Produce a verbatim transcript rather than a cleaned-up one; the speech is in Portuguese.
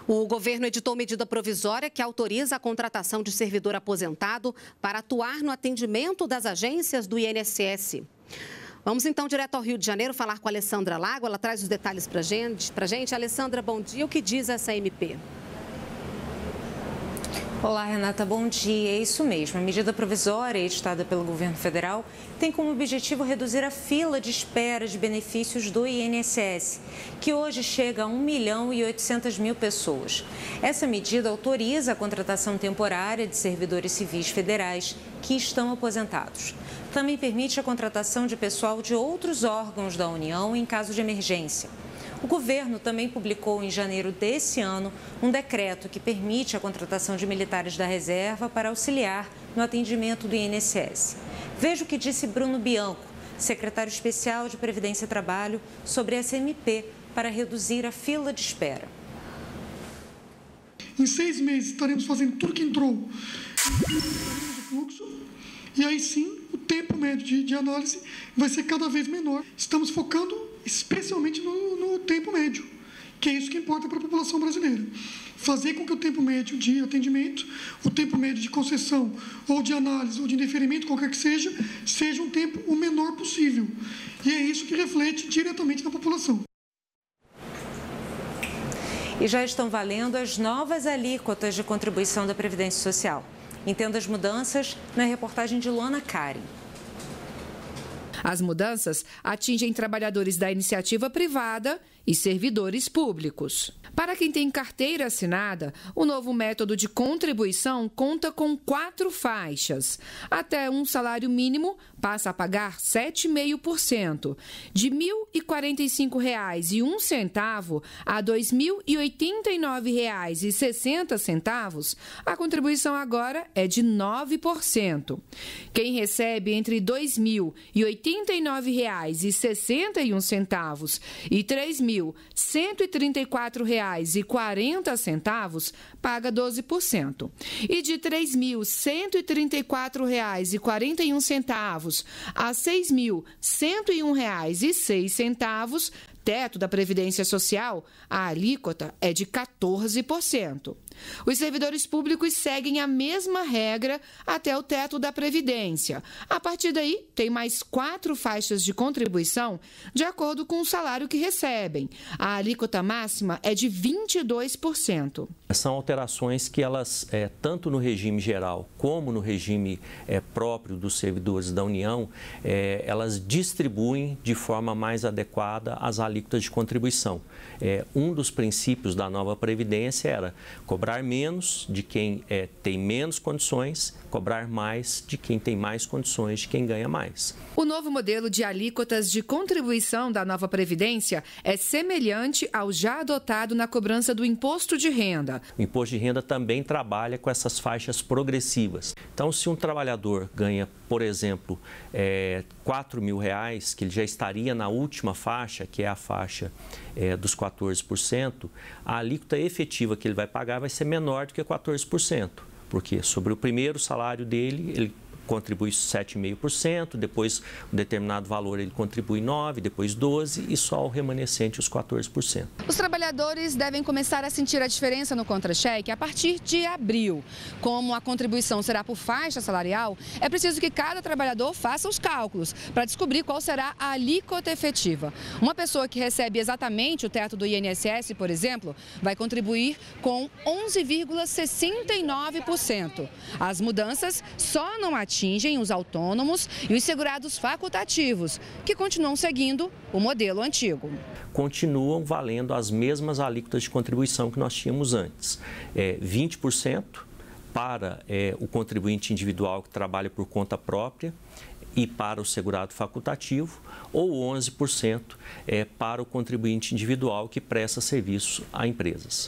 O governo editou medida provisória que autoriza a contratação de servidor aposentado para atuar no atendimento das agências do I N S S. Vamos então direto ao Rio de Janeiro falar com a Alessandra Lago. Ela traz os detalhes para gente, a gente. Alessandra, bom dia. O que diz essa M P? Olá, Renata, bom dia. É isso mesmo. A medida provisória editada pelo governo federal tem como objetivo reduzir a fila de espera de benefícios do I N S S, que hoje chega a um milhão e oitocentas mil pessoas. Essa medida autoriza a contratação temporária de servidores civis federais que estão aposentados. Também permite a contratação de pessoal de outros órgãos da União em caso de emergência. O governo também publicou em janeiro desse ano um decreto que permite a contratação de militares da reserva para auxiliar no atendimento do I N S S. Veja o que disse Bruno Bianco, secretário especial de Previdência e Trabalho, sobre essa M P para reduzir a fila de espera. Em seis meses estaremos fazendo tudo que entrou no fluxo e aí sim o tempo médio de, de análise vai ser cada vez menor. Estamos focando especialmente no, no tempo médio, que é isso que importa para a população brasileira. Fazer com que o tempo médio de atendimento, o tempo médio de concessão, ou de análise, ou de indeferimento, qualquer que seja, seja um tempo o menor possível. E é isso que reflete diretamente na população. E já estão valendo as novas alíquotas de contribuição da Previdência Social. Entenda as mudanças na reportagem de Luana Karen. As mudanças atingem trabalhadores da iniciativa privada e servidores públicos. Para quem tem carteira assinada, o novo método de contribuição conta com quatro faixas. Até um salário mínimo passa a pagar sete vírgula cinco por cento. De mil e quarenta e cinco reais e um centavo a dois mil e oitenta e nove reais e sessenta centavos, a contribuição agora é de nove por cento. Quem recebe entre dois mil e oitenta e nove reais e sessenta e um centavos e três mil cento e trinta e quatro reais e quarenta centavos paga doze por cento. E de três mil cento e trinta e quatro reais e quarenta e um centavos a seis mil cento e um reais e seis centavos, teto da Previdência Social, a alíquota é de quatorze por cento. Os servidores públicos seguem a mesma regra até o teto da Previdência. A partir daí, tem mais quatro faixas de contribuição de acordo com o salário que recebem. A alíquota máxima é de vinte e dois por cento. São alterações que elas, é, tanto no regime geral como no regime é, próprio dos servidores da União, é, elas distribuem de forma mais adequada as alíquotas de contribuição. É, um dos princípios da nova Previdência era cobrar menos de quem é, tem menos condições, cobrar mais de quem tem mais condições, de quem ganha mais. O novo modelo de alíquotas de contribuição da nova Previdência é semelhante ao já adotado na cobrança do imposto de renda. O imposto de renda também trabalha com essas faixas progressivas. Então, se um trabalhador ganha, por exemplo, é, quatro mil reais, que ele já estaria na última faixa, que é a faixa é, dos quatorze por cento, a alíquota efetiva que ele vai pagar vai ser menor do que quatorze por cento. Porque sobre o primeiro salário dele, ele contribui sete vírgula cinco por cento, depois um determinado valor ele contribui nove por cento, depois doze por cento e só o remanescente os quatorze por cento. Os trabalhadores devem começar a sentir a diferença no contra-cheque a partir de abril. Como a contribuição será por faixa salarial, é preciso que cada trabalhador faça os cálculos para descobrir qual será a alíquota efetiva. Uma pessoa que recebe exatamente o teto do I N S S, por exemplo, vai contribuir com onze vírgula sessenta e nove por cento. As mudanças só não atingem atingem os autônomos e os segurados facultativos, que continuam seguindo o modelo antigo. Continuam valendo as mesmas alíquotas de contribuição que nós tínhamos antes. É, vinte por cento para é, o contribuinte individual que trabalha por conta própria e para o segurado facultativo, ou onze por cento é, para o contribuinte individual que presta serviço a empresas.